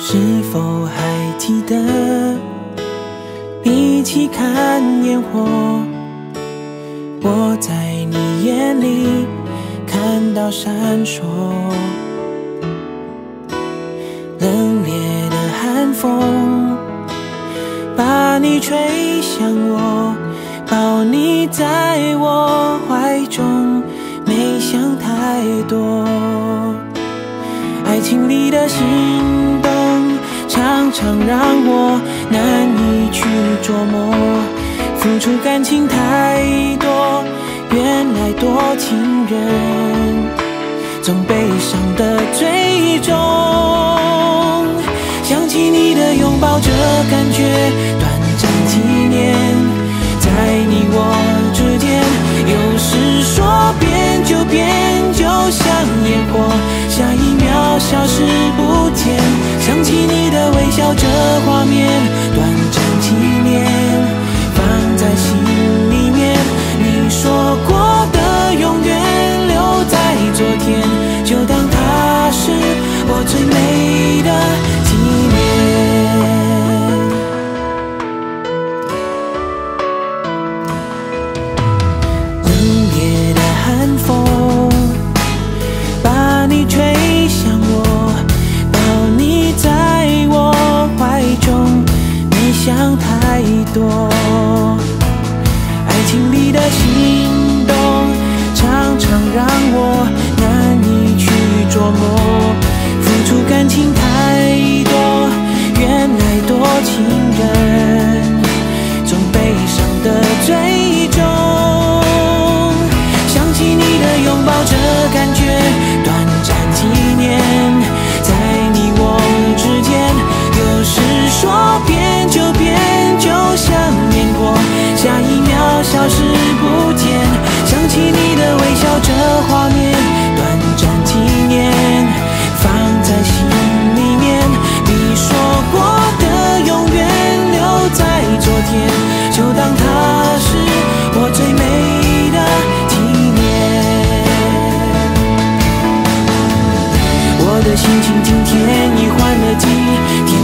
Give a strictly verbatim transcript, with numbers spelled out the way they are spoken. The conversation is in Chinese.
是否还记得，一起看烟火，我在你眼里看到闪烁。冷冽的寒风把你吹向我，抱你在我怀中，没想太多。爱情里的心动常常让我难以去琢磨，付出感情太多，原来多情人总悲伤的最终。想起你的拥抱，这感觉短暂几年，在你我之间，有时说变就变，就像烟火，下一秒消失不见。想起你的微笑，这画面短暂几年，放在心里面。你说过的永远留在昨天，就当它是我最美的纪念。冷冽的寒风把你吹向我，抱你在我怀中，没想太多。爱情里的心动常常让我难以去琢磨，付出感情太多，原来多情人总悲伤的最终。想起你的拥抱，这感觉短暂几年，在你我之间，有时说变就变，就像烟火，下一秒消失不见。想起你的微笑，这画面短暂几年，放在心里面。你说过的永远留在昨天，就当它是我最美的纪念。我的心情今天已换了季，